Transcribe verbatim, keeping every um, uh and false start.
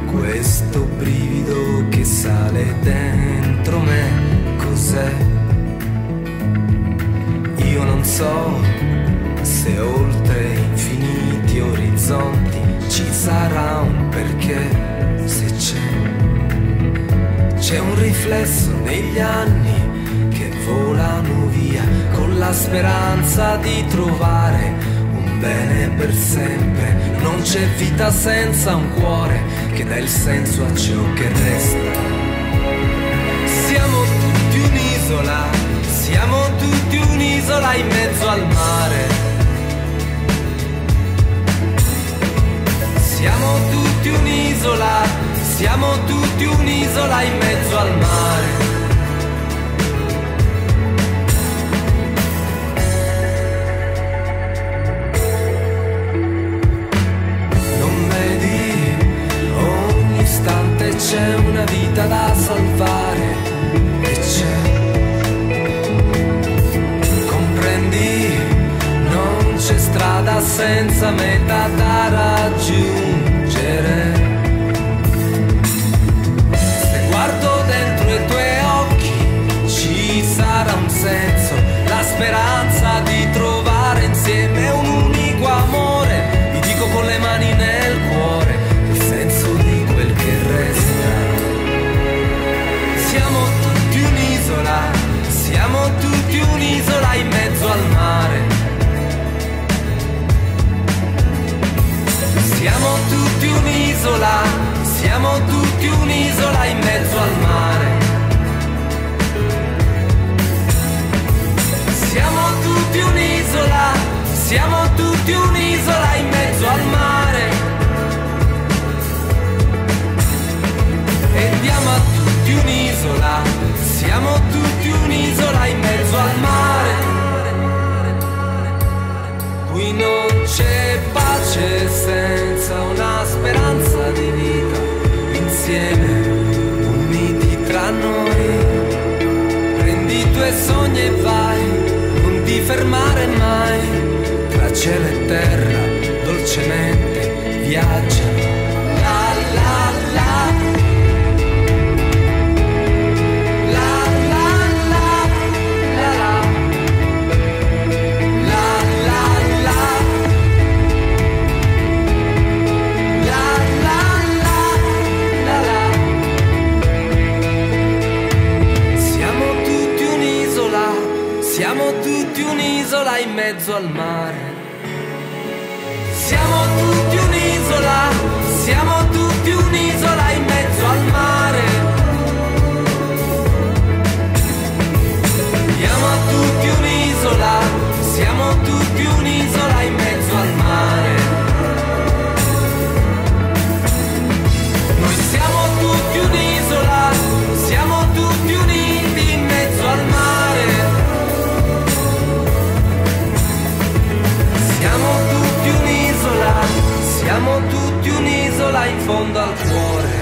questo brivido che sale dentro me, cos'è? Io non so se oltre infiniti orizzonti ci sarà un perché, se c'è, c'è un riflesso negli anni che volano via con la speranza di trovare un bene per sempre. Non c'è vita senza un cuore che dà il senso a ciò che resta. Siamo tutti un'isola, siamo tutti un'isola in mezzo al mare. Siamo tutti un'isola, siamo tutti un'isola in mezzo al mare. C'è una vita da salvare e c'è, comprendi, non c'è strada senza meta da raggiungere. Se guardo dentro i tuoi occhi ci sarà un senso, la speranza di trovare insieme un unico amore. Vi dico con le mani nel cuore il senso di quel che resta. Siamo tutti un'isola, siamo tutti un'isola in mezzo al mare. Siamo tutti un'isola, siamo tutti un'isola in mezzo al mare. Siamo tutti un'isola, siamo tutti un'isola in mezzo al mare. E diamo a tutti un'isola, siamo tutti un'isola in mezzo al mare. Qui non c'è pace senza una speranza di vita, insieme uniti tra noi. Prendi i tuoi sogni e vai, non ti fermare mai, tra cielo e terra dolcemente viaggiano. La la la. Siamo tutti un'isola in mezzo al mare. Siamo tutti un'isola, siamo tutti un'isola in mezzo al mare. Siamo tutti un'isola, siamo tutti un'isola in mezzo al mare. Noi siamo tutti un'isola, siamo tutti uniti in mezzo al mare. Siamo tutti un'isola, siamo tutti un'isola in fondo al cuore.